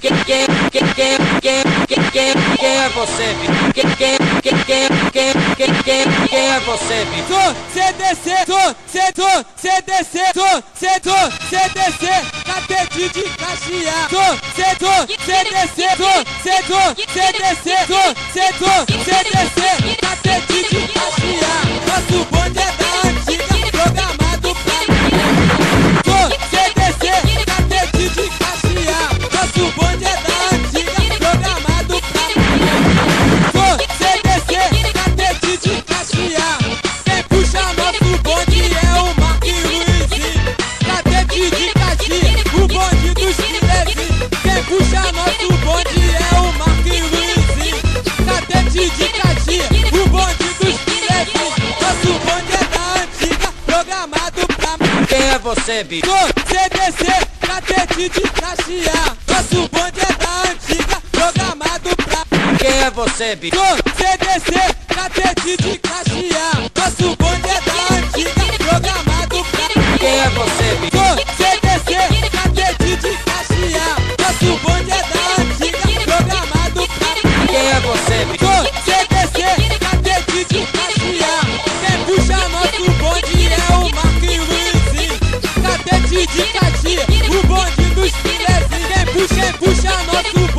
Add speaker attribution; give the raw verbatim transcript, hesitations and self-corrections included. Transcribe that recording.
Speaker 1: Quem, quem, quem, quem, quem, quem, quem, quem é você, bi? Quem, quem, quem, quem, quem, quem, quem, quem é você, bi?
Speaker 2: Sou C D C, sou C, sou C D C, sou C, sou C D C, catete de Caxias. Sou C, sou C D C, sou C, sou C D C, sou C, sou C D C, catete de Caxias. Nosso bonde é da antiga, programado pra sou C D C, catete de Caxias. Nosso bonde é da antiga, programado pra sou C D C, catete de Caxias. Quem puxa nosso bonde é o Marquinhos Luizinho, catete de Caxias, o bonde dos filezinhos. Quem puxa nosso bonde é o Marquinhos Luizinho, catete de Caxias, o bonde dos filezinhos. Nosso bonde é da antiga, programado pra
Speaker 1: Quem é você, bi?
Speaker 2: sou C D C, catete de Caxias. Nosso bonde é da antiga, programado pra
Speaker 1: Quem é você, bi?
Speaker 2: sou C D C, catete de Caxias. Nosso bonde é da antiga, programado pra
Speaker 1: Quem é você, bi?
Speaker 2: sou C D C, catete de Caxias. Nosso bonde é da antiga, programado pra
Speaker 1: Quem é você, bi?
Speaker 2: sou C D C, catete de Caxias. Quem puxa nosso bonde é o Marquinhos Luizinho, catete de Caxias, o bonde dos filezinhos. Quem puxa, quem puxa nosso